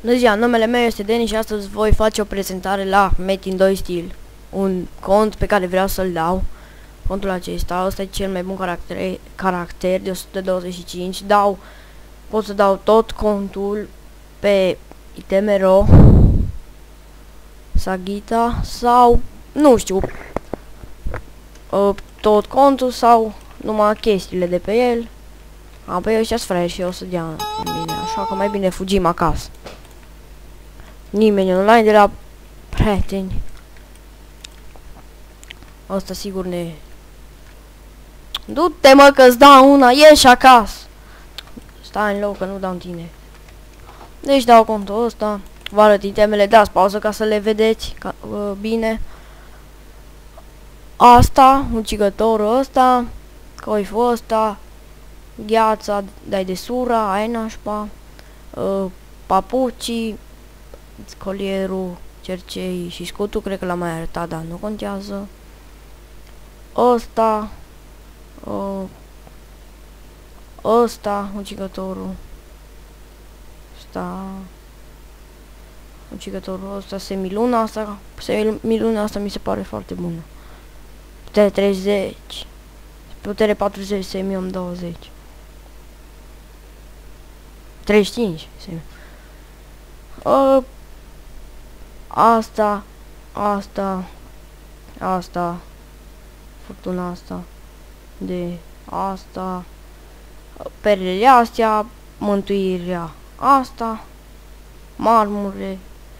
Bună ziua, numele meu este Deni și astăzi voi face o prezentare la Metin 2 Steel, un cont pe care vreau să-l dau. Contul acesta, ăsta e cel mai bun caracter de 125. Pot să dau tot contul pe Itemero, Sagita sau, nu știu, tot contul sau numai chestiile de pe el. Apoi ăștia-s fresh și o să dea bine, așa că mai bine fugim acasă. Nimeni online de la prieteni. Asta sigur ne... Du-te mă că-ți dau una, ieși acasă. Stai în loc că nu dau în tine. Deci dau contul ăsta. Vă arăt itemele, dați pauză ca să le vedeți bine. Asta, ucigătorul ăsta, coiful ăsta, gheața, dai de sura, ai nașpa, papucii, colierul, cercei și scutul, cred că l-am mai arătat, dar nu contează. Ăsta, ucigătorul. Ucigătorul ăsta, semiluna asta mi se pare foarte bună. Putere 30. Putere 40, semi 20. 35, semi. Asta, furtuna asta, de asta, perlele astea, mântuirea asta, marmure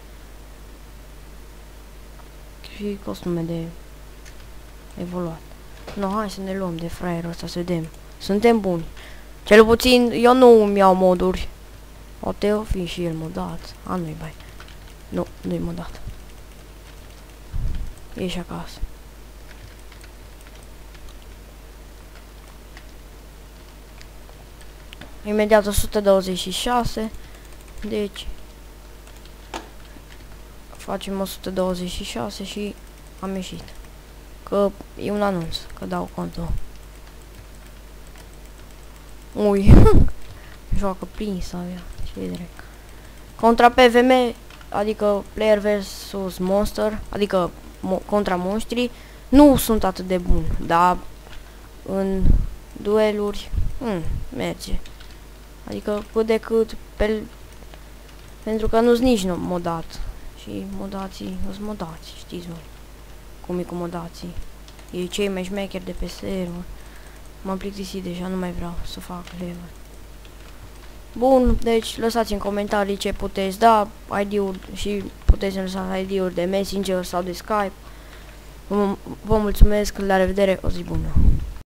și costume de evoluat. No, hai să ne luăm de fraierul ăsta, să vedem. Suntem buni. Cel puțin, eu nu îmi iau moduri. Poate o fi și el modat. Nu-i bai. Nu-i modat. Ieși acasă. Imediat 126. Deci facem 126 și am ieșit. Că e un anunț, că dau contul. Ui. Joacă prins avea. Ce drept. Contra PVM, adică player versus monster, adică contra monștri, nu sunt atât de bun, dar în dueluri merge. Adică cât de cât pentru că nu-s nici modat. Și modații, nu-s modați, știți voi cum e cu modații. E cei mai șmecheri de pe server. M-am plictisit deja, nu mai vreau să fac level. Bun, deci lăsați în comentarii ce puteți da, ID-uri și puteți lăsa ID-uri de Messenger sau de Skype. Vă mulțumesc, la revedere, o zi bună.